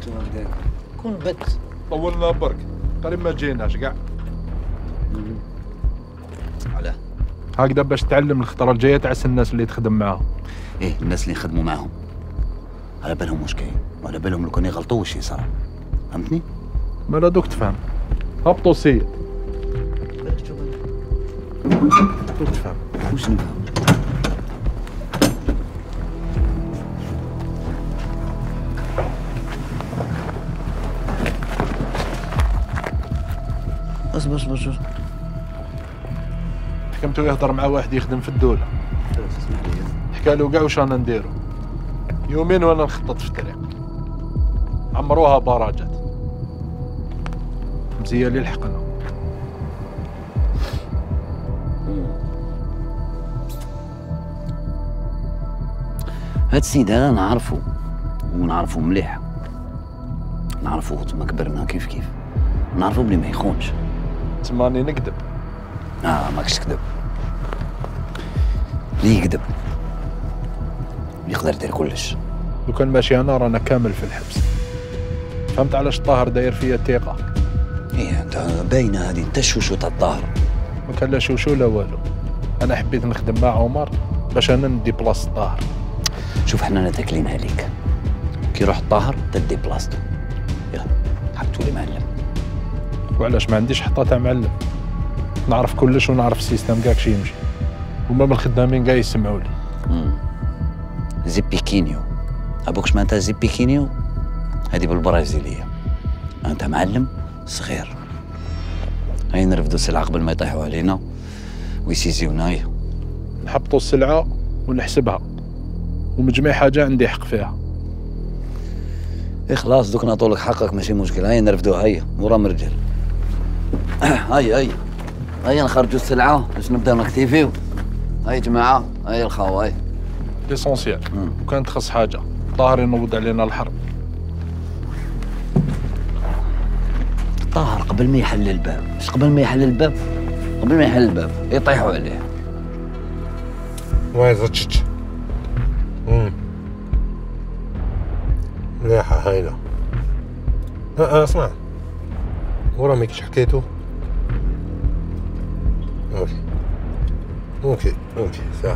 قلت له هكذاك كون بت طولنا برك قريب ما جيناش كاع. علاه هكذا باش تعلم الخطره الجايه تعس الناس اللي تخدم معاهم. ايه الناس اللي يخدموا معاهم على بالهم واش كاين وعلى بالهم لو كان يغلطوا واش يصرى، فهمتني؟ مالا دوك تفهم. هبطوا السيد بالك تشوف دوك تفهم. واش نفهم؟ اصبر حكمتو يهضر مع واحد يخدم في الدوله، حكى له كاع واش رانا نديرو. يومين وانا نخطط في الطريق عمروها براجات مزيان اللي لحقنا. هاد السيد هذا نعرفو ونعرفو مليح، نعرفو تما كبرنا كيف نعرفو بلي ما يخونش. تماني نكذب؟ ماكش تكذب. ليه يكذب؟ يقدر يدير كلش. لو كان ماشي انا رانا كامل في الحبس. فهمت علاش الطاهر داير فيا الثقه؟ ايه انت باينه هذه، انت الشوشو تاع الطاهر. ما كان لا شوشو لا والو. انا حبيت نخدم مع عمر باش انا ندي بلاصه الطاهر. شوف حنا نتاكلينها ليك، كي يروح الطاهر تدي بلاصتو. يلا حاب تولي معلم. وعلاش ما عنديش حطه تاع معلم؟ نعرف كلش ونعرف السيستم كاع كشي يمشي، هما من الخدامين كاع يسمعوا لي. زيبيكينيو، ابوك شمعناتها زيبيكينيو؟ هذه بالبرازيليه. انت معلم صغير، هاي نرفدوا السلعه قبل ما يطيحوا علينا ويسيزيونا. نحبطوا السلعه ونحسبها ومجمع حاجه عندي حق فيها. ايه خلاص دوك نعطولك حقك ماشي مشكل. هيا نرفدوها، هيا ورا مرجل. هيا نخرجوا السلعه باش نبداو نكتيفيو. هيا جماعه، هيا الخاو، هيا ليسونسيال. وكانت تخص حاجه طاهر ينوض علينا الحرب. طاهر قبل ما يحل الباب، مش قبل ما يحل الباب، قبل ما يحل الباب يطيحوا عليه. واي زتشتش مليحة هايلة. اسمع، ورا ميكش حكيتو؟ اوكي صح.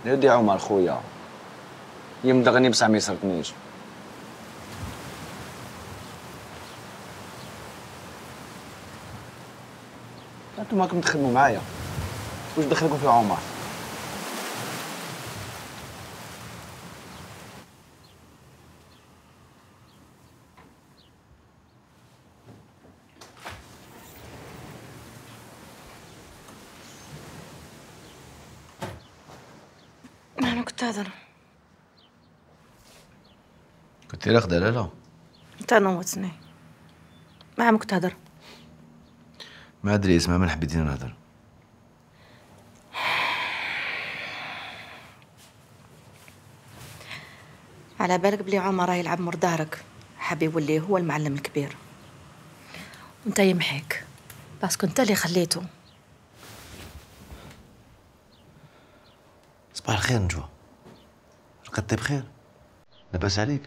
يا ودي عمر خويا يمدغني بصح ما يسرقنيش. انتم راكم تخدموا معايا، واش دخلكم في عمر؟ أنا كنت هضر. كنتي راقدة لالا؟ أنت نوضتني. ما عم كنت هضر. ما أدري اسمها من حبيتي نهضر. على بالك بلي عمر راه يلعب مور دارك، حاب يولي هو المعلم الكبير، وانت يمحيك باسكو انت اللي خليته. صباح الخير نجوى، رقدتي بخير؟ لاباس عليك؟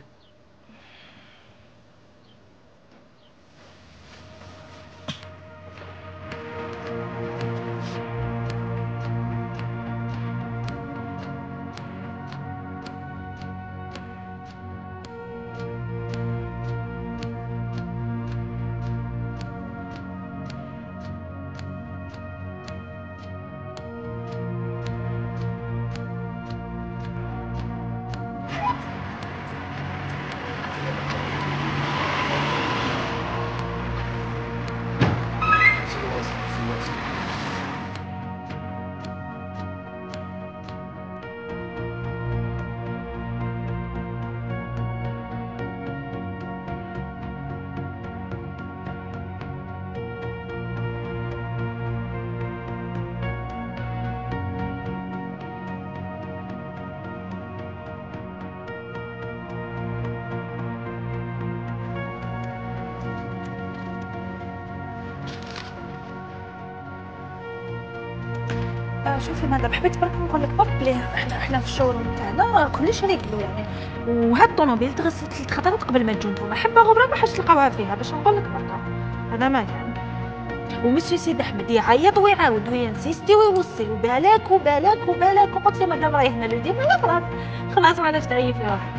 شوفي مدام، حبيت برك نقول لك بلي احنا في الشوروم تاعنا كلش ريقلو يعني، وهاد الطوموبيل تغسل 3 خطرات قبل ما تجو نتوما، حبه غبره ما حاش تلقاوها فيها باش نقول لك بركا هذا ما كان. ومسيو سيد احمد يعيط ويعاود وينسيستي ويوصي وبالك وبالك وبالك، وقلت له مدام راهي هنا لودي خلاص خلاص علاش تعيي في روحك.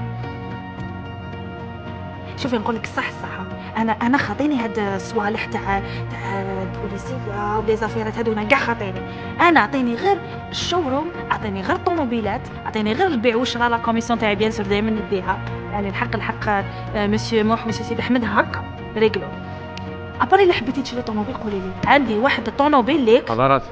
شوفي نقول لك الصح انا خاطيني هاد الصوالح تاع البوليسيه ولي زافيرات هادونا كاع خاطيني. انا عطيني غير الشوروم، عطيني غير الطوموبيلات، عطيني غير البيع والشراء، لا كوميسيون تاعي بيان سور دائما نديها، يعني الحق مسيو موح مسيو سيد احمد هكا ريغلو. ابري اللي حبيتي تشري طوموبيل قولي لي، عندي واحد الطوموبيل ليك. على راسي.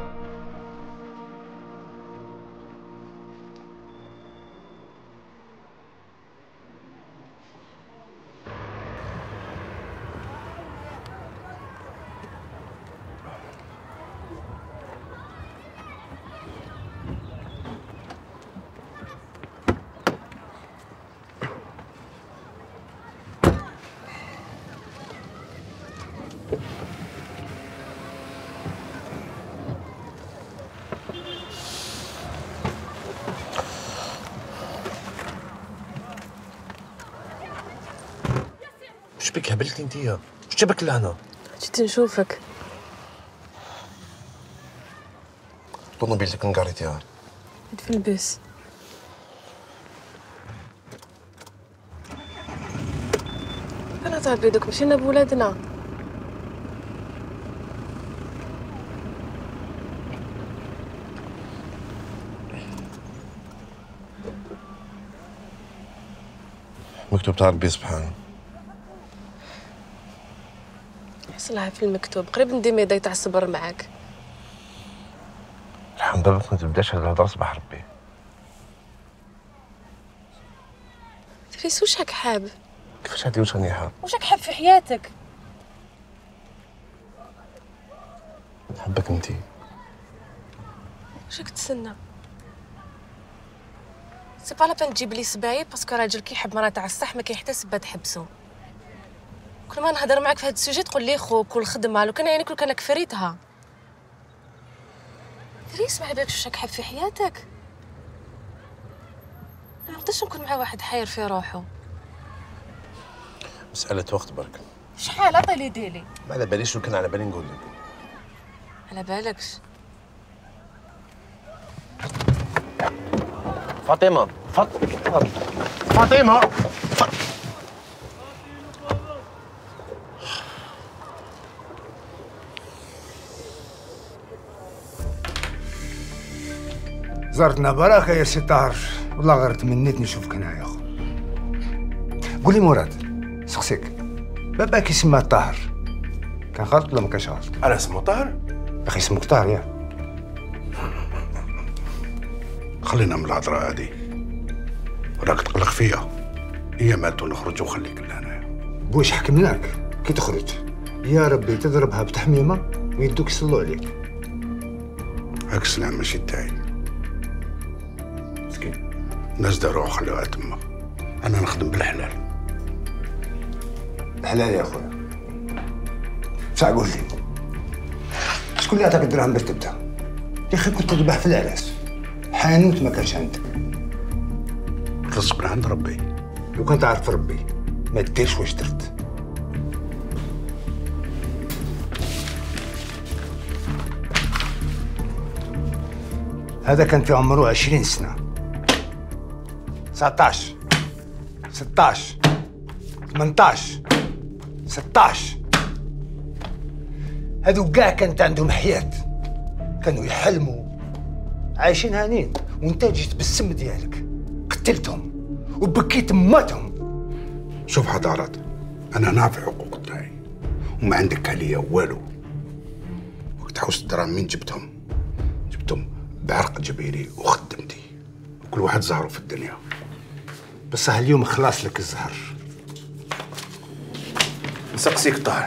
واش بك هبلتي انتيا؟ واش جابك لهنا؟ جيت نشوفك. طوموبيلتك نقريتيها في البيس. انا طال بيدك مشينا بولادنا. مكتوب تاع ربي سبحانه. حصلها في المكتوب قريب ندير ميداي تاع الصبر معاك. الحمد لله ما تبداش هاد الهضره صباح ربي. تريس واش راك حاب؟ كيفاش هادي واش راني حاب؟ واش راك حاب في حياتك؟ نحبك انتي. واش راك تسنى؟ سي با لا بان تجيب لي سبايب باسكو راجل كيحب مرا تاع الصح ما كيحتسب با تحبسو. كل ما نهضر معاك في هاد السوجي تقول لي خوك والخدمه، لو كان يعني كل كانك فريتها. تريس ما عبالكش واش راك حاب في حياتك؟ ما نقدرش نكون مع واحد حاير في روحو. مسألة وقت برك. شحال عطي لي ديلي؟ ما على باليش، وكان على بالي نقول لك. على بالكش؟ فاطمه فاطمه زرتنا بركه يا سي طاهر، والله غير تمنيت نشوفك هنا يا اخو. قول لي مراد، سقسيك باباك يسمى طاهر، كان غلط ولا ما كانش غلط؟ انا اسمه طاهر؟ يا اخي اسمك طاهر يا. خلينا من الهضره هذه، وراك تقلق فيا. هي مالتو نخرج وخليك لهنايا. بوش حكمناك كي تخرج؟ يا ربي تضربها بتحميمه ويدوك يصلوا عليك. هاك السلام ماشي تاعي. مسكين الناس داروها خلوها تما، انا نخدم بالحلال. الحلال يا اخويا. بصح قول لي، شكون اللي عطاك الدراهم باش تبدا؟ يا اخي كنت تذبح في العراس، حانوت ما كانش عندك. الرزق من عند ربي. لو كنت عارف ربي ما ديرش واش درت. هذا كان في عمره 20 سنة، 19 16 18 16. هذو كاع كانت عندهم حياة، كانوا يحلموا عايشين هانين، وانت جيت بالسم ديالك قتلتهم وبكيت ماتهم. شوف حضارات، انا نعرف حقوق تاعي وما عندك عليا والو. وقت حوست الدراهم من جبتهم بعرق جبيني وخدمتي، وكل واحد زهره في الدنيا. بصح اليوم خلاص لك الزهر. نسقسيك طاهر،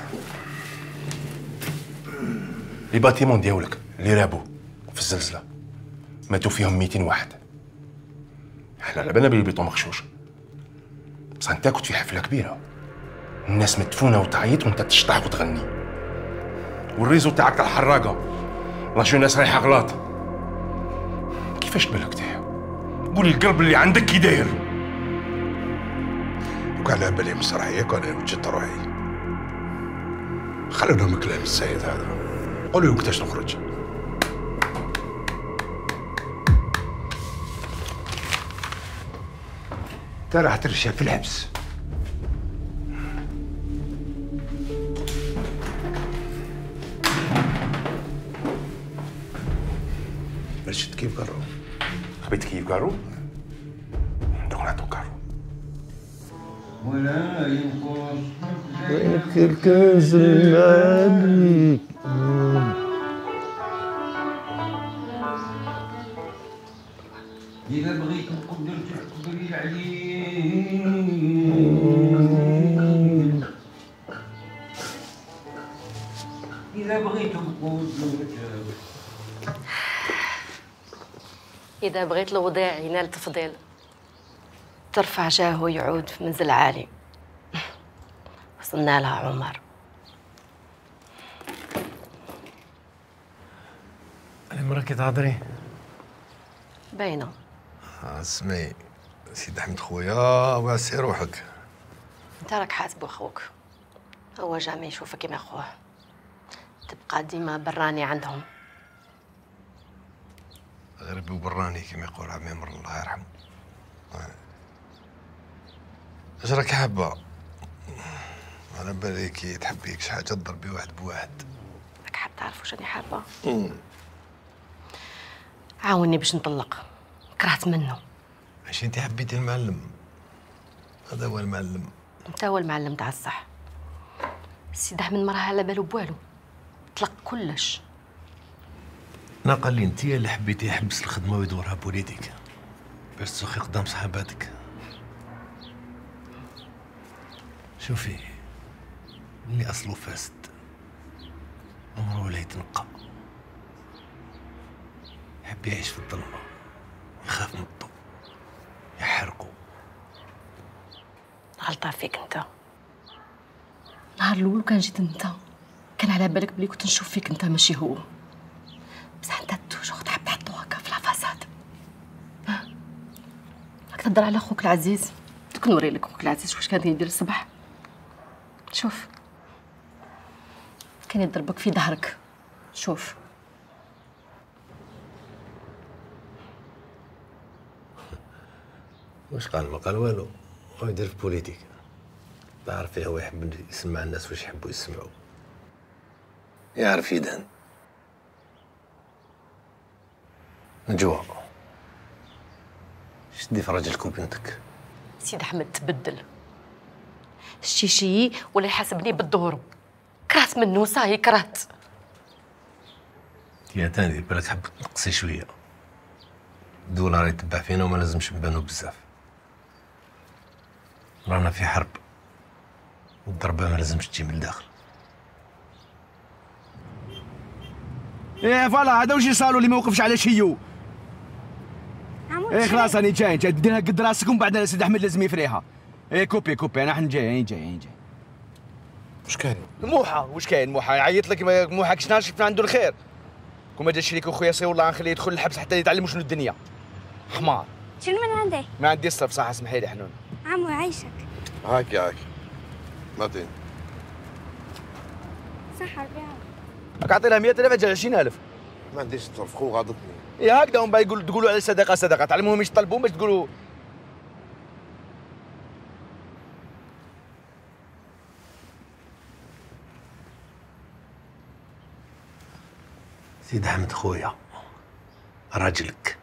لي باتيمون ديالك اللي رابوا في الزلزله ماتوا فيهم 200 واحد. احنا على بالنا بلي البيتو مغشوش، بصح انت كنت في حفله كبيره، الناس مدفونه وتعيط وانت تشطح وتغني، والريزو تاعك تاع الحراقه راه ناس رايحه غلاط. كيفاش بالك تاعها؟ قولي القلب اللي عندك كي داير. وكان على بالي مسرحيه كان وجدت روحي. خلونا من كلام السيد هذا، قولوا لهم كيفاش نخرج. انت راح ترشى في الحبس. مشيت كيف قالوا؟ حبيت كيف قالوا؟ دوك نعطوك قالوا. ولا ينقص وينك الكنز المالي. إذا بغيت نقدر تقدري عليه. إذا بغيت نقول إذا بغيت الوضيع ينال تفضيل، ترفع جاهه ويعود في منزل عالي. وصلنا لها عمر. المرة كي تهضري باينة. اسمعي سيدي احمد خويا، واسي روحك. انت راك حاسب اخوك، هو جامي يشوفك كيما خوه، تبقى ديما براني عندهم. غربي وبراني كما يقول عمي مر الله يرحمه. اش راك حابه؟ على بالي كي تحبيك شي حاجه تضربي واحد بواحد. راك حاب تعرف واش راني حابه؟ عاوني باش نطلق، كرهت منه. اش انت حبيتي المعلم؟ هذا هو المعلم. انت هو المعلم تاع الصح. السيد احمد ما راه على بالو بوالو، طلق كلش. انا قال لي انت اللي حبيتي يحبس الخدمه ويدورها بوليديك باش تسوقي قدام صحاباتك. شوفي، اللي اصله فاسد عمره لا يتنقى، يحب يعيش في الظلمه، يخاف من الضوء، يحرقه. غلطة فيك انت. نهار الاول كان جيت انت كان على بالك بلي كنت نشوف فيك انت ماشي هو، بصح انت توجور تحب تحطو هكا في لافاساد. راك تهضر على خوك العزيز، دوك نوري لك خوك العزيز واش كان يدير الصباح. شوف كان يضربك في ظهرك. شوف واش قال؟ ما قال والو. هو يدير في بوليتيك. تعرف فيها هو يحب يسمع الناس واش يحبوا يسمعوا. يعرف يدهن. نجوى شدي في راجلك وبنتك. سيد احمد تبدل. الشيشي ولا يحاسبني بالدور. كرهت منه صاي كرهت. يا تاني بالك تحب تنقصي شويه. الدولار يتبع فينا وما لازمش نبانو بزاف. رانا في حرب والضربه ما لازمش تجي من الداخل. ايه فوالا هذا وش صاروا اللي ما وقفش على شيو. ايه خلاص راني جاي ديرها قد راسك ومن بعد سيد احمد لازم يفريها. ايه كوبي انا حن جاي. واش كاين؟ موحى واش كاين موحى يعيط لك موحى كشنا شفنا عنده الخير. كون ما جا شريك اخويا سي والله نخليه يدخل الحبس حتى يتعلم شنو الدنيا. حمار. شنو من عندي؟ ما عندي الصرف صح اسمحي لي حنون. عمو يعيشك. هاك ماتين صح 40. راك عطينا 100,000 اجل 20,000. ما عنديش صرف خو غاضبني. ايه هكذا ومن بعد تقولوا على صدقه تعلموهم ايش يطلبوا باش تقولوا. سيد احمد خويا راجلك.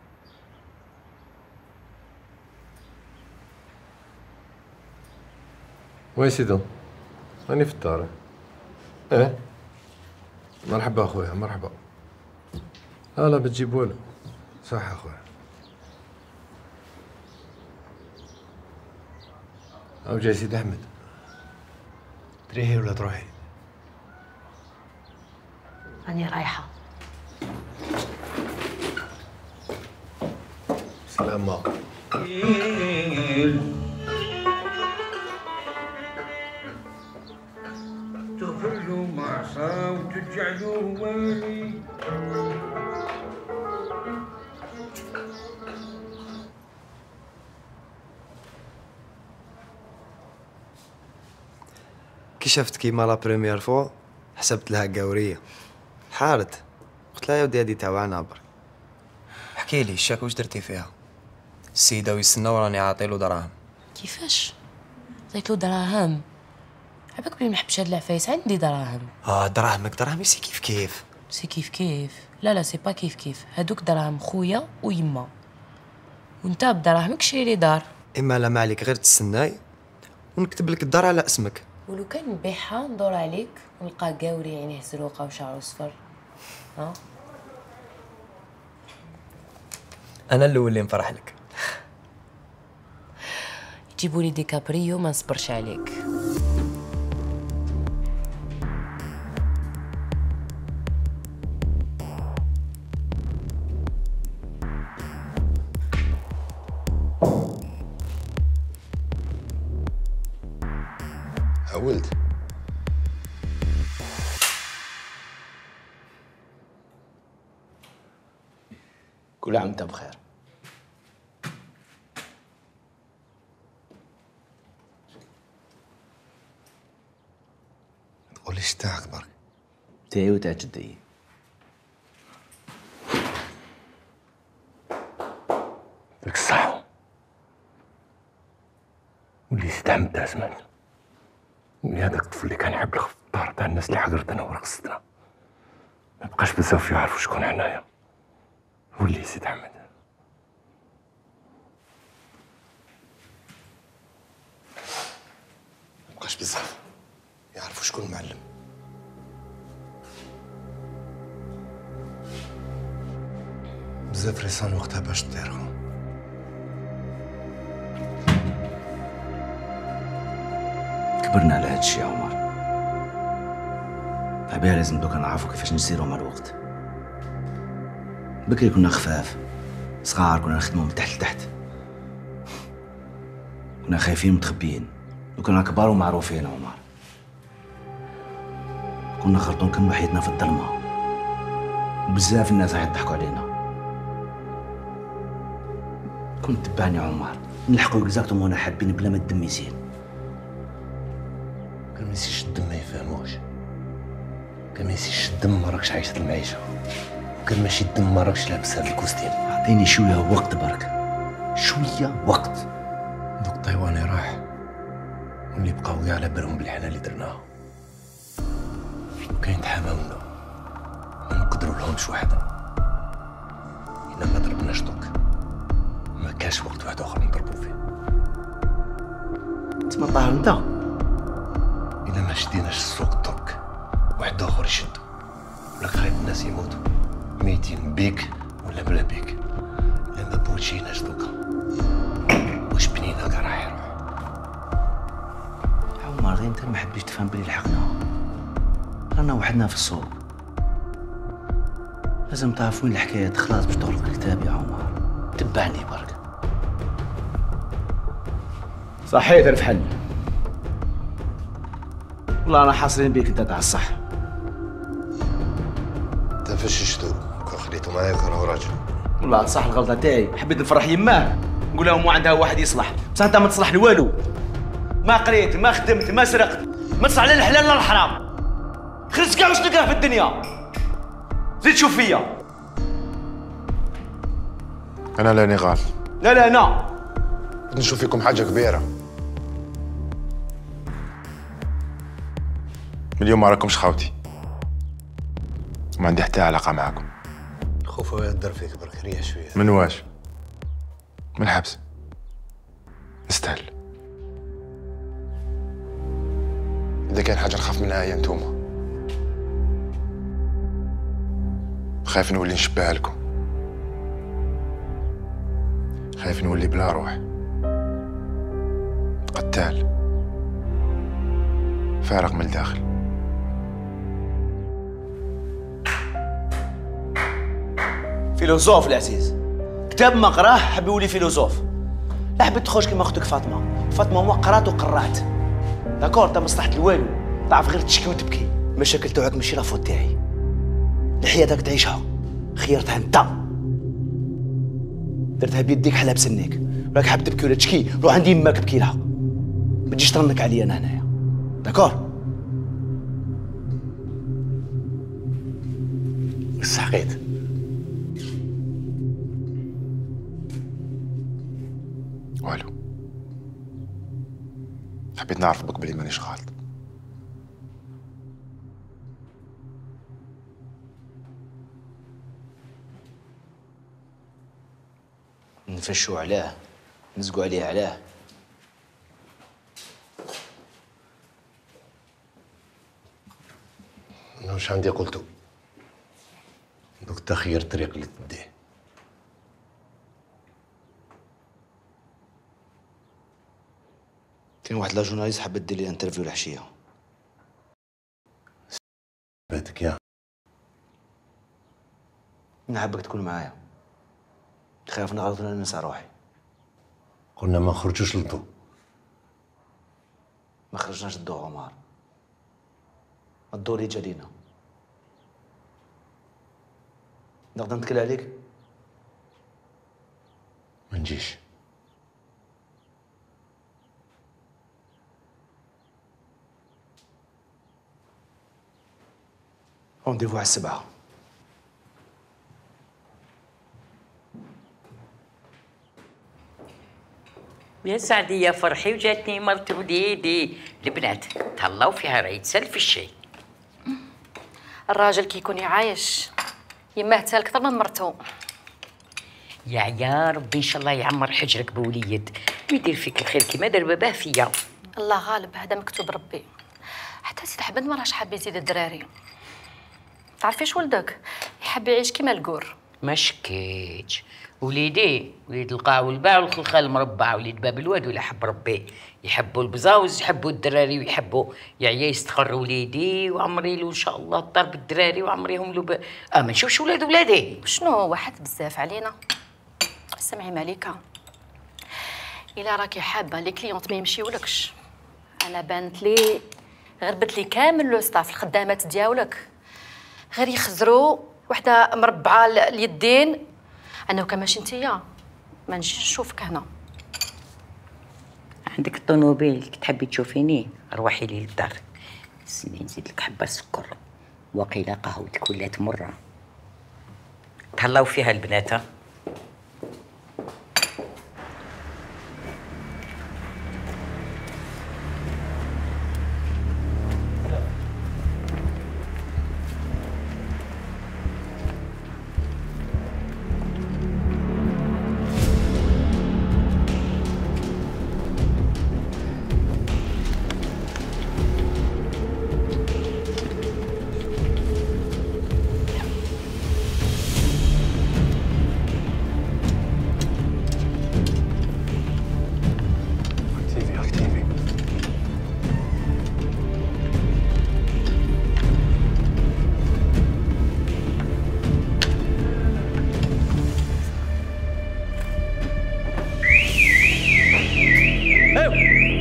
وين سيدو؟ راني في الدار. ايه مرحبا اخويا مرحبا. لا بتجيب والو. صح اخويا. او جاي سيد احمد. تريحي ولا تروحي؟ راني رايحه. سلامة. تفرجوا معصا وتجعلوا ويلي. كي شفت كيما لا بريمير فوا حسبت لها قوريه حارت. قلت لها يا ودي هادي تاوعنا برك. احكي لي الشاك واش درتي فيها؟ السيده ويستنى وراني عاطيلو دراهم. كيفاش؟ عطيتلو دراهم؟ عباك بلي منحبش هاد العفايس. عندي دراهم. دراهمك سي كيف سي كيف لا سي با كيف هادوك دراهم خويا ويما وانت بدراهمك شري لي دار. اما لا ما عليك غير تستناي ونكتب لك الدار على اسمك. ولو كان نبيعها ندور عليك ونلقى قاوري عينيه زروقه وشعره صفر. ها انا الاول اللي نفرح لك. يجيبوا لي ديكابريو ما نصبرش عليك. حولت. كل عام وانت بخير. تقوليش تاعك برك. تاعي وتاع جدي. لك الصحة. واللي سيد احمد تاع زمان. واللي هذاك الطفل اللي كان يحب يلخف في الدار تاع الناس اللي حقرتنا ورقصتنا. ما بقاش بزاف يعرفوا شكون حنايا. واللي سيد احمد. ما بقاش بزاف يعرفوا شكون المعلم. بزاف ريسان وقتها باش تديرهم. كبرنا على هاد الشيء يا عمر. طبيعي لازم دوكا نعرفوا كيفاش نسيروا مع الوقت. بكري كنا خفاف صغار، كنا نخدموا من تحت لتحت، كنا خايفين متخبيين. وكنا كبار ومعروفين يا عمر. كنا خلطون كم حياتنا في الظلمه وبزاف الناس راح يضحكوا علينا. كنت تبعني يا عمر نلحقوا اكزاكتوم وانا حابين بلا ما الدم يزيد. كان ما يسيش الدم ما يفهموش. كان ما يسيش الدم ما راكش عايشة المعيشة. وكان ماشي الدم ما راكش لابس هاد الكوستيم. اعطيني شويه وقت برك، شويه وقت. دوك طيواني راح واللي بقاو كاع على بالهم بالحنا اللي درناها، وكاين تحاماونا ما نقدروا لهمش وحدنا. إلا ما ضربناش دوك ما كاش وقت واحد اخر نضربوا فيه. تما طاهر انت إلا ما شديناش السوق دوك واحد اخر يشدو، ولاك خايف الناس يموتوا ميتين بيك ولا بلا بيك. إلا ما بوجيناش دوكا واش بنينا كاع راح يروح. عمر غير انت ما حبيتش تفهم بلي لحقنا، رانا وحدنا في السوق. لازم تعرف وين الحكايات خلاص باش تغلق الكتاب يا عمر. تبعني برك. صحيت الفحل. والله انا حاصلين بيك انت تاع الصح. انت فششتو خليتو معايا كان هو راجل. والله صح الغلطه تاعي، حبيت نفرح يماه نقول لهم مو عندها واحد يصلح، بصح انت ما تصلح لوالو. ما قريت ما خدمت ما سرقت، ما تصلح لا الحلال لا الحرام. خرجت كاع واش تلقاه في الدنيا. زيد شوف فيا. انا لا نغال. لا انا نشوف فيكم حاجه كبيره. من اليوم ما راكمش خاوتي، ما عندي حتى علاقه معاكم. خوف يهدر فيك برك ريح شويه. من واش؟ من الحبس. نستاهل. اذا كان حاجه نخاف منها هي انتوما. خايف نولي نشبه لكم، خايف نولي بلا روح، قتال فارغ من الداخل. فيلوزوف العزيز، كتاب ما قراه حب يولي فيلوزوف. لا حبيت تخرج كيما اختك فاطمه. فاطمه ما قرات وقرات. داكور انت مصلحة الوالو، تعرف غير تشكي وتبكي. المشاكل تاعك ماشي لافوت تاعي. الحياتك تعيشها خيرتها انت. درتها بيديك حلا بسنيك، وراك حاب تبكي ولا تشكي روح عندي يماك ابكي لها. ما تجيش ترنك عليا انا هنايا. داكور؟ استحقيت. والو، حبيت نعرف بك بلي مانيش غلط. نفشو علاه، نزقوا عليه علاه. انا واش عندي قلتو، دوك تخير الطريق اللي تديه. كاين واحد لا جورناليست حابه دير لي انترفيو العشيه. باتك يا نحبك تكون معايا، خايف نغلط ولا ننسى روحي. قلنا ما نخرجوش للضوء. ما خرجناش الضوء عمر، الضوء اللي جا لينا. نقدر نتكل عليك؟ ما نجيش. رونديفو على 7. يا سعدي يا فرحي، وجاتني مرت وليدي البنات تهلاو فيها راه يتسال في الشيء. الراجل كيكون يعايش يماه تسال اكثر من مرتو. يا ربي ان شاء الله يعمر حجرك بوليد ويدير فيك الخير كيما دار باباه فيا. الله غالب، هذا مكتوب ربي. حتى سيد حمد ما راهش حاب يزيد الدراري. تعرفيش ولدك يحب يعيش كيما الكور. ما شكيتش وليدي، وليد القاع والباع والخلخال المربع، وليد باب الواد ولا حب ربي. يحبوا البزاوز، يحبوا الدراري، ويحبوا يعيا يستقر وليدي وعمري له ان شاء الله الدار بالدراري وعمريهم له ما نشوفش ولادي. شنو واحد بزاف علينا. سمعي مالكه، الا راكي حابه لي كليونط ما يمشيولكش، انا بانت لي غربت لي كامل لو ستاف الخدامات ديالك غير يخزروا وحده مربعه اليدين. انا وكان ماشي نتيا ما نجيش نشوفك هنا. عندك الطوموبيل كي تحبي تشوفيني روحي لي للدار، سني نزيد لك حبه سكر وقيله قهوتك ولات مره. تهلاو فيها البنات.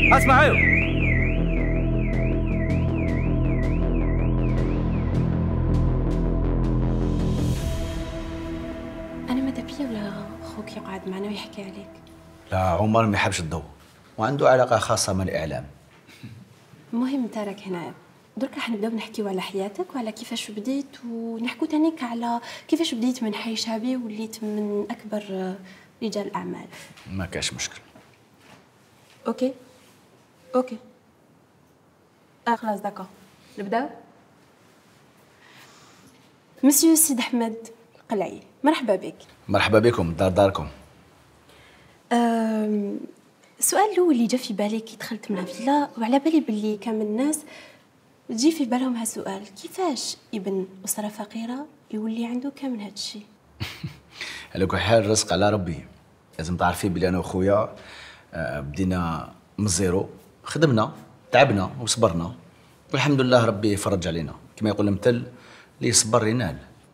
اسمعوا انا ماذا بيا ولا خوك يقعد معنا ويحكي عليك؟ لا عمر ما يحبش الضوء وعنده علاقة خاصة مع الإعلام. المهم انت راك هنا درك راح نبداو نحكيو على حياتك وعلى كيفاش بديت ونحكو تانيك على كيفاش بديت من حي شعبي وليت من اكبر رجال الاعمال. ما كاش مشكل. اوكي خلاص داكور نبداو. مسيو سيد احمد القلعي مرحبا بك. مرحبا بكم داركم. السؤال الاول اللي جا في بالي كي دخلت من الفيلا وعلى بالي باللي كامل الناس تجي في بالهم هالسؤال، كيفاش ابن أسرة فقيرة يولي عنده كامل هاد الشيء؟ على كل حال الرزق على ربي. لازم تعرفي بلي انا وخويا بدينا من الزيرو، خدمنا تعبنا وصبرنا والحمد لله ربي فرج علينا. كما يقول المثل اللي يصبر ينال.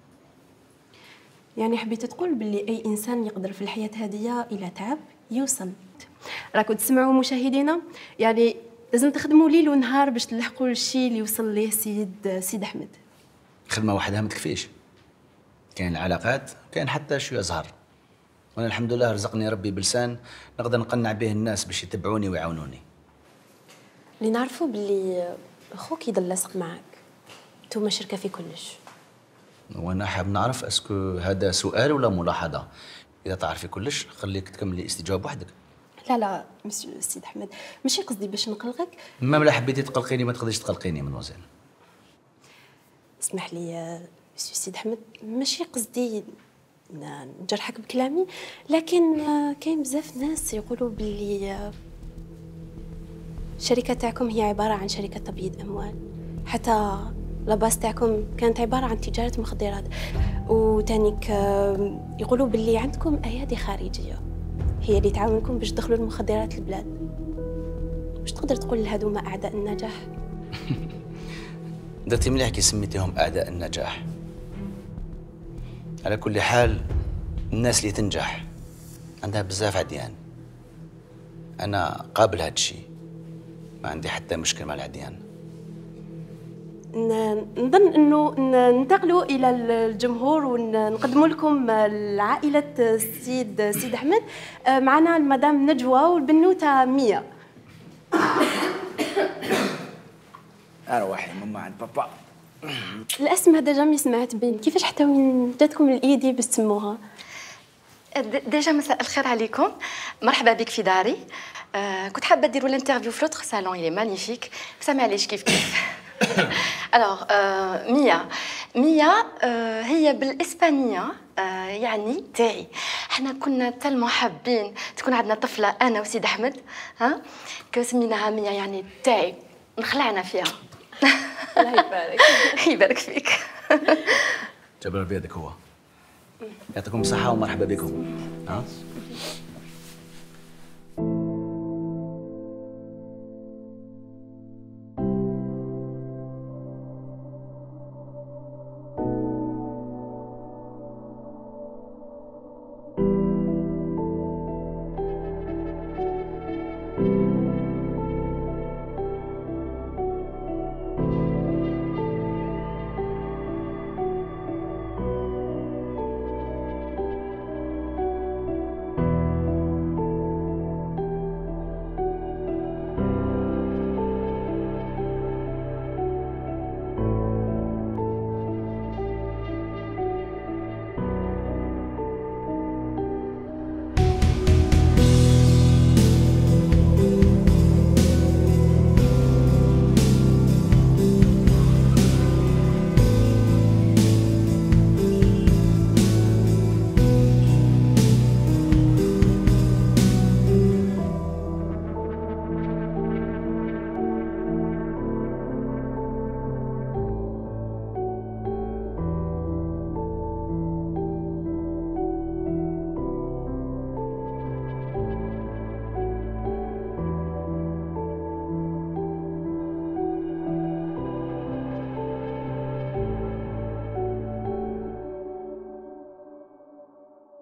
يعني حبيت تقول باللي اي انسان يقدر في الحياه هذه الى تعب يوصل. راكم تسمعوا مشاهدينا، يعني لازم تخدموا ليل ونهار باش تلحقوا للشيء اللي وصل ليه سيد احمد. خدمه وحدها ما تكفيش، كاين العلاقات كاين حتى شويه زهر. وانا الحمد لله رزقني ربي بلسان نقدر نقنع به الناس باش يتبعوني ويعاونوني. اللي نعرفوا باللي خوك يضل لاصق معاك، نتوما شركه في كلش. وانا حاب نعرف اسكو هذا سؤال ولا ملاحظه؟ اذا تعرفي كلش خليك تكملي استجواب وحدك. لا مسيو السيد احمد ماشي قصدي باش نقلقك. ما حبيتي تقلقيني ما تقدريش تقلقيني من وزين. اسمح لي مسيو السيد احمد، ماشي قصدي نجرحك بكلامي، لكن كاين بزاف ناس يقولوا باللي الشركه تاعكم هي عباره عن شركه تبييض اموال، حتى لاباس تاعكم كانت عباره عن تجاره مخدرات، وتانيك يقولوا باللي عندكم ايادي خارجيه هي اللي تعاونكم باش تدخلوا المخدرات للبلاد. واش تقدر تقول لهذوما اعداء النجاح؟ درتي مليح كي سميتيهم اعداء النجاح. على كل حال الناس اللي تنجح عندها بزاف عديان. انا قابل هذا الشيء، ما عندي حتى مشكل مع العديان. نظن انه ننتقلوا الى الجمهور ونقدموا لكم عائله سيد احمد. معنا المدام نجوى والبنوته ميا. ارواحي ماما عند بابا. الاسم هذا جامي سمعت به، كيفاش حتى وين جاتكم الايدي باش تسموها؟ ديجا مساء الخير عليكم، مرحبا بك في داري. كنت حابه ديروا الانترفيو في لوتر صالون، يلي مانيفيك، بس معليش كيف الوغ ميا هي بالاسبانيه يعني تاعي. احنا كنا تلمو حابين تكون عندنا طفله انا وسيد احمد، كو سميناها ميا يعني تاعي، نخلعنا فيها. الله يبارك. يبارك فيك. جبر بيدك هو. يعطيكم الصحه ومرحبا بكم.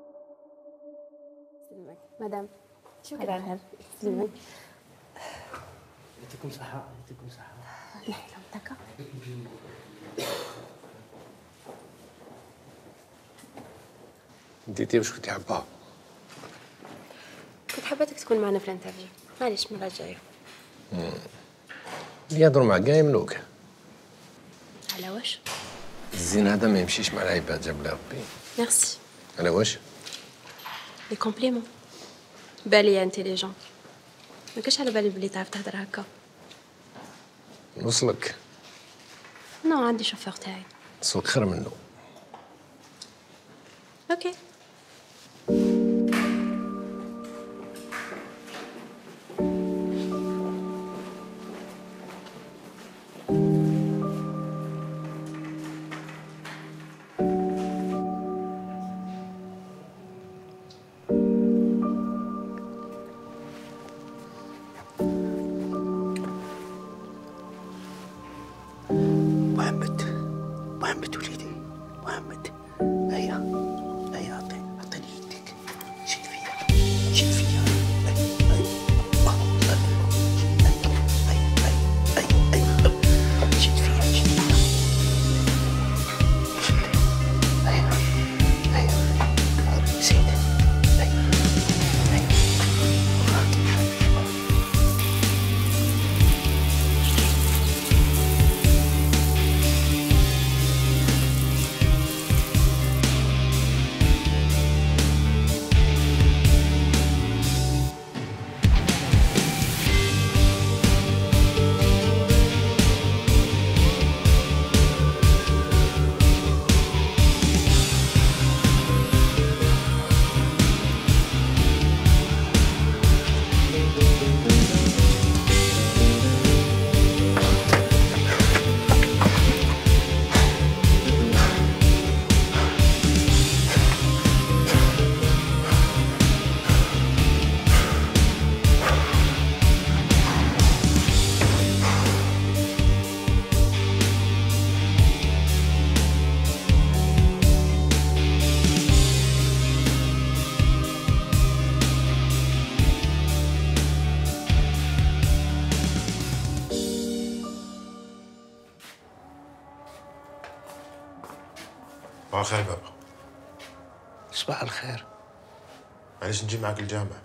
مدام شكرا. يعطيكم صحة يعطيكم صحة. نحلم دكا. ديتي واش كنتي حابة؟ كنت حبيتك تكون معنا في الانترفيو، معليش المرة الجاية. يهضروا مع كاع يملوك. على واش؟ الزين هذا ما يمشيش مع العباد جاب لي ربي. ميرسي. على واش؟ لي كومبليمون. بالي انتيليجون. ما كانش على بالي بلي تعرف تهضر هكا. نوصلك. نو عندي شوفور تاعي. نوصلك خير منه. اوكي. محمد وليدي محمد. هيا هيا اعطيني يدك. شد فيا شد فيا. شد فيا شد فيا. هيا هيا زيد. هيا صباح الخير بابا. صباح الخير. معليش نجي معك الجامعة.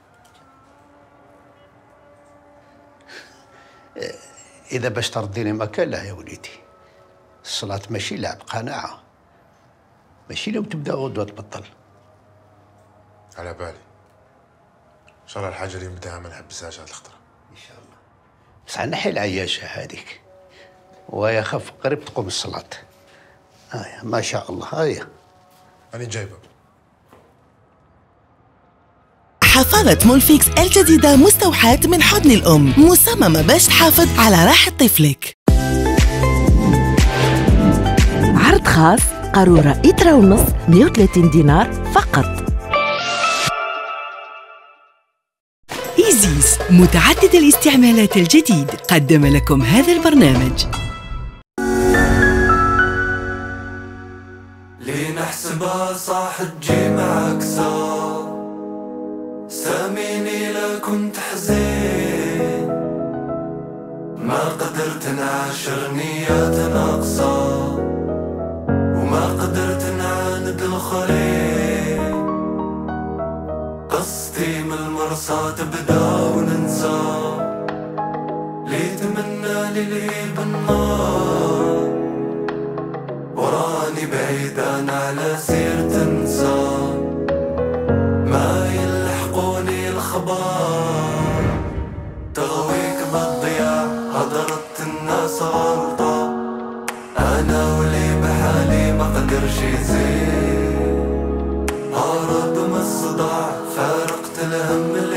إذا باش ترديني مكان لا يا وليدي. الصلاة ماشي لعب، قناعة. ماشي لو تبدا غدوة تبطل. على بالي. إن شاء الله الحاجة اللي نبداها ما نحبسهاش هاد الخطرة. إن شاء الله. بصح نحي العياشة هذيك. ويا خف قريب تقوم الصلاة. هيا ما شاء الله هيا. أنا جاي بابا. حفاضة مولفيكس الجديدة مستوحاة من حضن الأم، مصممة باش تحافظ على راحة طفلك. عرض خاص قارورة 1.5 لتر 130 دينار فقط. إيزيس متعدد الاستعمالات الجديد قدم لكم هذا البرنامج. لنحسبها صح تجي معك صار، ساميني لا كنت حزين، ما قدرت نعاشر نيات ناقصة، وما قدرت نعاند الخليل، قصتي من المرصى تبدا وننسى، لي تمنى ليلي بالنار، وراني بعيدان على سير تنسى، ما يلحقوني الخبار، تغويك بالضياع هضرت الناس غلطة، أنا ولي بحالي ما قدرش يزيد، هرب من الصداع فارقت الهم